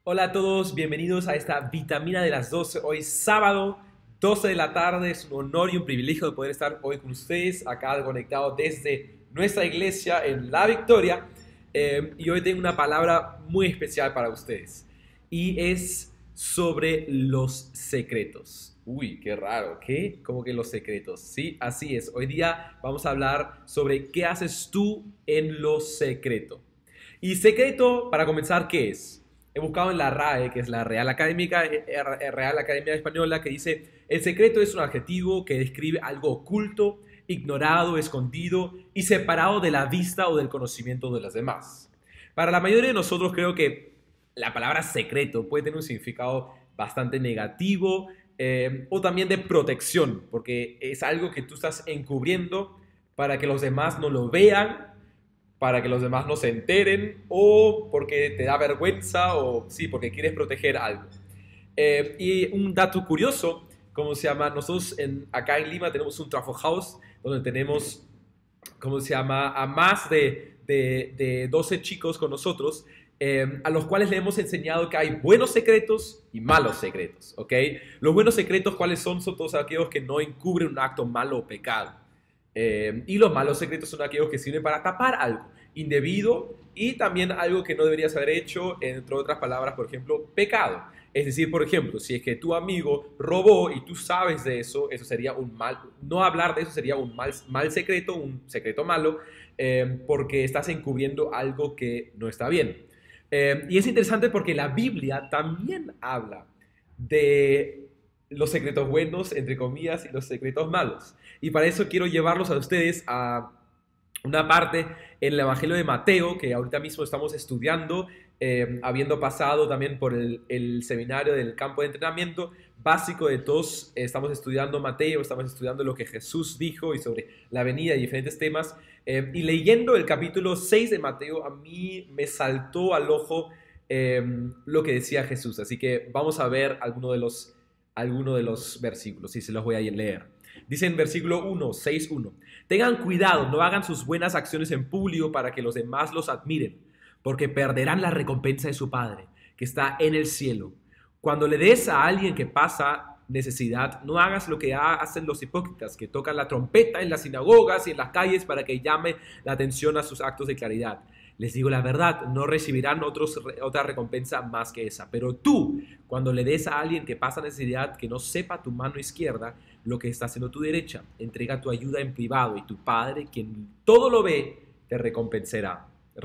Hola a todos, bienvenidos a esta vitamina de las 12. Hoy sábado, 12 de la tarde. Es un honor y un privilegio de poder estar hoy con ustedes acá conectado desde nuestra iglesia en La Victoria. Y hoy tengo una palabra muy especial para ustedes. Y es sobre los secretos. Uy, qué raro, ¿qué? ¿Cómo que los secretos? Sí, así es. Hoy día vamos a hablar sobre qué haces tú en lo secreto. Y secreto, para comenzar, ¿qué es? He buscado en la RAE, que es la Real Academia Española, que dice: el secreto es un adjetivo que describe algo oculto, ignorado, escondido y separado de la vista o del conocimiento de los demás. Para la mayoría de nosotros creo que la palabra secreto puede tener un significado bastante negativo, o también de protección, porque es algo que tú estás encubriendo para que los demás no lo vean, para que los demás no se enteren, o porque te da vergüenza, o sí, porque quieres proteger algo. Y un dato curioso, ¿cómo se llama? Nosotros acá en Lima tenemos un Trafo House donde tenemos, ¿cómo se llama?, a más de 12 chicos con nosotros, a los cuales le hemos enseñado que hay buenos secretos y malos secretos, ¿ok? Los buenos secretos, ¿cuáles son? Son todos aquellos que no encubren un acto malo o pecado. Y los malos secretos son aquellos que sirven para tapar algo indebido y también algo que no deberías haber hecho, entre otras palabras, por ejemplo, pecado. Es decir, por ejemplo, si es que tu amigo robó y tú sabes de eso, eso sería un mal, no hablar de eso sería un mal secreto, un secreto malo, porque estás encubriendo algo que no está bien. Y es interesante porque la Biblia también habla de los secretos buenos, entre comillas, y los secretos malos. Y para eso quiero llevarlos a ustedes a una parte en el Evangelio de Mateo, que ahorita mismo estamos estudiando, habiendo pasado también por el seminario del campo de entrenamiento básico de todos. Estamos estudiando Mateo, estamos estudiando lo que Jesús dijo y sobre la venida y diferentes temas. Y leyendo el capítulo 6 de Mateo, a mí me saltó al ojo lo que decía Jesús. Así que vamos a ver alguno de los versículos y se los voy a leer. Dice en versículo 1, 6:1: tengan cuidado, no hagan sus buenas acciones en público para que los demás los admiren, porque perderán la recompensa de su Padre, que está en el cielo. Cuando le des a alguien que pasa necesidad, no hagas lo que hacen los hipócritas, que tocan la trompeta en las sinagogas y en las calles para que llame la atención a sus actos de claridad. Les digo la verdad, no recibirán otra recompensa más que esa. Pero tú, cuando le des a alguien que pasa necesidad, que no sepa tu mano izquierda lo que está haciendo tu derecha, entrega tu ayuda en privado y tu Padre, quien todo lo ve, te recompensará.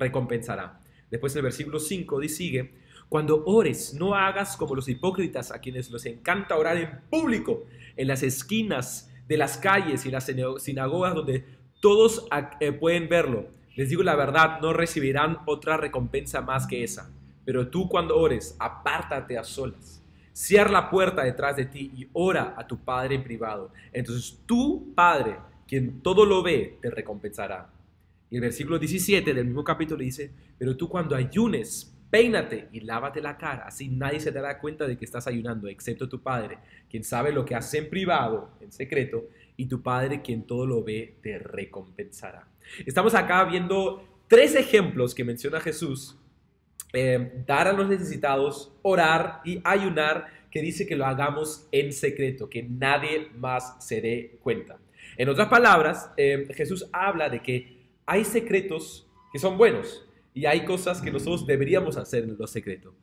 Después el versículo 5 sigue: cuando ores, no hagas como los hipócritas, a quienes les encanta orar en público, en las esquinas de las calles y en las sinagogas donde todos pueden verlo. Les digo la verdad, no recibirán otra recompensa más que esa. Pero tú, cuando ores, apártate a solas, cierra la puerta detrás de ti y ora a tu Padre en privado. Entonces tu Padre, quien todo lo ve, te recompensará. Y el versículo 17 del mismo capítulo dice: pero tú, cuando ayunes, peínate y lávate la cara, así nadie se dará cuenta de que estás ayunando, excepto tu Padre, quien sabe lo que hace en privado, en secreto, y tu Padre, quien todo lo ve, te recompensará. Estamos acá viendo tres ejemplos que menciona Jesús: dar a los necesitados, orar y ayunar, que dice que lo hagamos en secreto, que nadie más se dé cuenta. En otras palabras, Jesús habla de que hay secretos que son buenos y hay cosas que nosotros deberíamos hacer en lo secreto.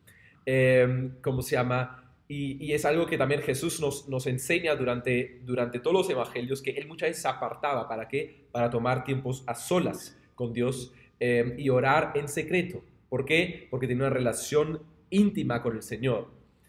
¿Cómo se llama? Y es algo que también Jesús nos enseña durante todos los evangelios, que él muchas veces se apartaba. ¿Para qué? Para tomar tiempos a solas con Dios, y orar en secreto. ¿Por qué? Porque tenía una relación íntima con el Señor.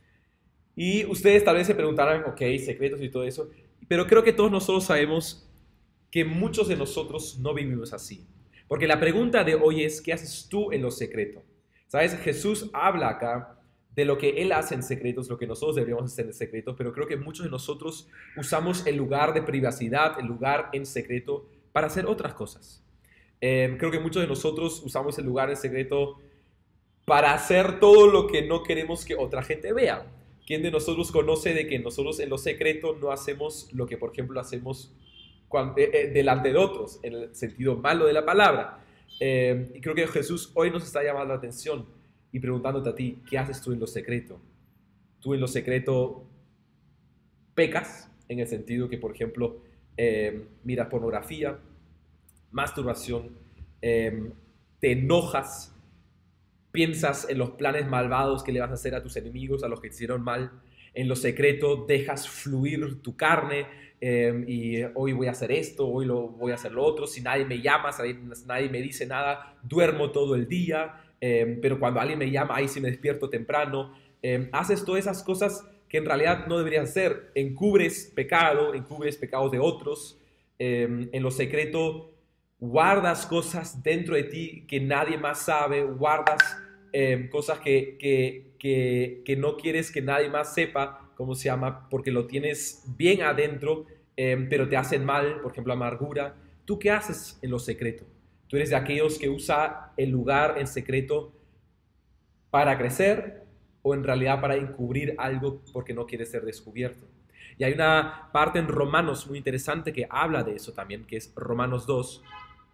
Y ustedes tal vez se preguntarán: ok, secretos y todo eso, pero creo que todos nosotros sabemos que muchos de nosotros no vivimos así. Porque la pregunta de hoy es: ¿qué haces tú en lo secreto? ¿Sabes? Jesús habla acá de lo que Él hace en secretos, lo que nosotros deberíamos hacer en secreto, pero creo que muchos de nosotros usamos el lugar de privacidad, el lugar en secreto, para hacer otras cosas. Creo que muchos de nosotros usamos el lugar en secreto para hacer todo lo que no queremos que otra gente vea. ¿Quién de nosotros conoce de que nosotros en lo secreto no hacemos lo que, por ejemplo, hacemos delante de otros, en el sentido malo de la palabra? Y creo que Jesús hoy nos está llamando la atención. y preguntándote a ti, ¿qué haces tú en lo secreto? Tú en lo secreto pecas, en el sentido que, por ejemplo, miras pornografía, masturbación, te enojas, piensas en los planes malvados que le vas a hacer a tus enemigos, a los que te hicieron mal. En lo secreto dejas fluir tu carne y hoy voy a hacer esto, hoy voy a hacer lo otro. Si nadie me llama, si nadie me dice nada, duermo todo el día. Pero cuando alguien me llama, ahí sí me despierto temprano. Haces todas esas cosas que en realidad no deberías hacer. Encubres pecados de otros. En lo secreto guardas cosas dentro de ti que nadie más sabe, guardas cosas que no quieres que nadie más sepa, ¿cómo se llama? Porque lo tienes bien adentro, pero te hacen mal, por ejemplo, amargura. ¿Tú qué haces en lo secreto? ¿Tú eres de aquellos que usa el lugar en secreto para crecer o en realidad para encubrir algo porque no quiere ser descubierto? Y hay una parte en Romanos muy interesante que habla de eso también, que es Romanos 2,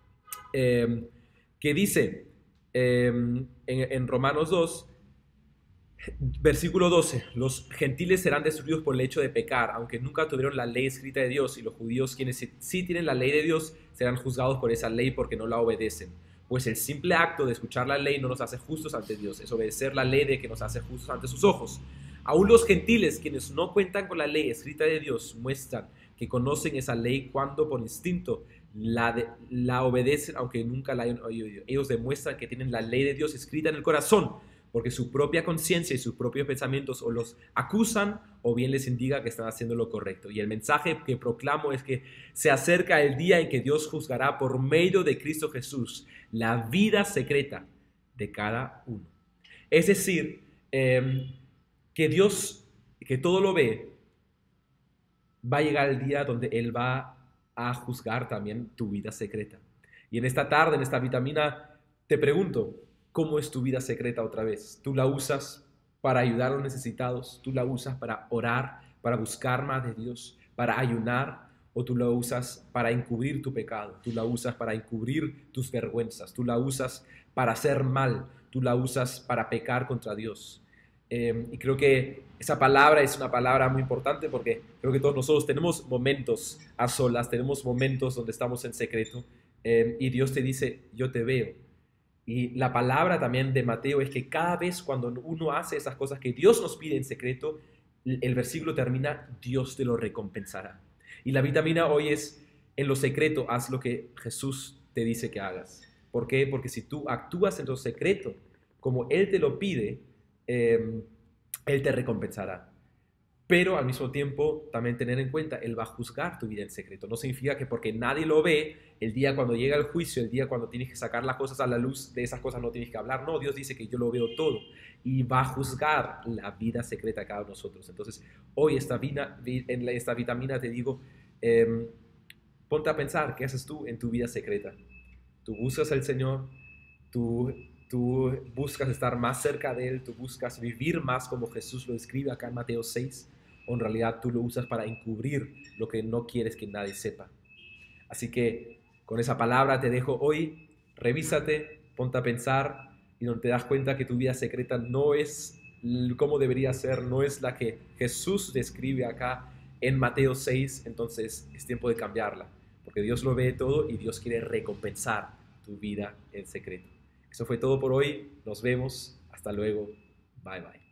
que dice en Romanos 2, versículo 12, los gentiles serán destruidos por el hecho de pecar, aunque nunca tuvieron la ley escrita de Dios, y los judíos, quienes sí tienen la ley de Dios, serán juzgados por esa ley porque no la obedecen. Pues el simple acto de escuchar la ley no nos hace justos ante Dios, es obedecer la ley de que nos hace justos ante sus ojos. Aún los gentiles, quienes no cuentan con la ley escrita de Dios, muestran que conocen esa ley cuando por instinto la obedecen, aunque nunca la hayan oído. Ellos demuestran que tienen la ley de Dios escrita en el corazón, porque su propia conciencia y sus propios pensamientos o los acusan o bien les indica que están haciendo lo correcto. Y el mensaje que proclamo es que se acerca el día en que Dios juzgará por medio de Cristo Jesús la vida secreta de cada uno. Es decir, que Dios, que todo lo ve, va a llegar el día donde Él va a juzgar también tu vida secreta. Y en esta tarde, en esta vitamina, te pregunto, ¿cómo es tu vida secreta otra vez? ¿Tú la usas para ayudar a los necesitados? ¿Tú la usas para orar, para buscar más de Dios, para ayunar? ¿O tú la usas para encubrir tu pecado? ¿Tú la usas para encubrir tus vergüenzas? ¿Tú la usas para hacer mal? ¿Tú la usas para pecar contra Dios? Y creo que esa palabra es una palabra muy importante porque creo que todos nosotros tenemos momentos a solas, tenemos momentos donde estamos en secreto y Dios te dice, yo te veo. Y la palabra también de Mateo es que cada vez cuando uno hace esas cosas que Dios nos pide en secreto, el versículo termina, Dios te lo recompensará. Y la vitamina hoy es, en lo secreto, haz lo que Jesús te dice que hagas. ¿Por qué? Porque si tú actúas en lo secreto como Él te lo pide, Él te recompensará. Pero al mismo tiempo también tener en cuenta, Él va a juzgar tu vida en secreto. No significa que porque nadie lo ve, el día cuando llega el juicio, el día cuando tienes que sacar las cosas a la luz, de esas cosas no tienes que hablar. No, Dios dice que yo lo veo todo y va a juzgar la vida secreta de cada uno de nosotros. Entonces, hoy en esta vitamina te digo, ponte a pensar, ¿qué haces tú en tu vida secreta? ¿Tú buscas al Señor? ¿Tú buscas estar más cerca de Él? ¿Tú buscas vivir más como Jesús lo describe acá en Mateo 6? ¿O en realidad tú lo usas para encubrir lo que no quieres que nadie sepa? Así que con esa palabra te dejo hoy. Revísate, ponte a pensar y donde te das cuenta que tu vida secreta no es como debería ser, no es la que Jesús describe acá en Mateo 6, entonces es tiempo de cambiarla, porque Dios lo ve todo y Dios quiere recompensar tu vida en secreto. Eso fue todo por hoy. Nos vemos. Hasta luego. Bye bye.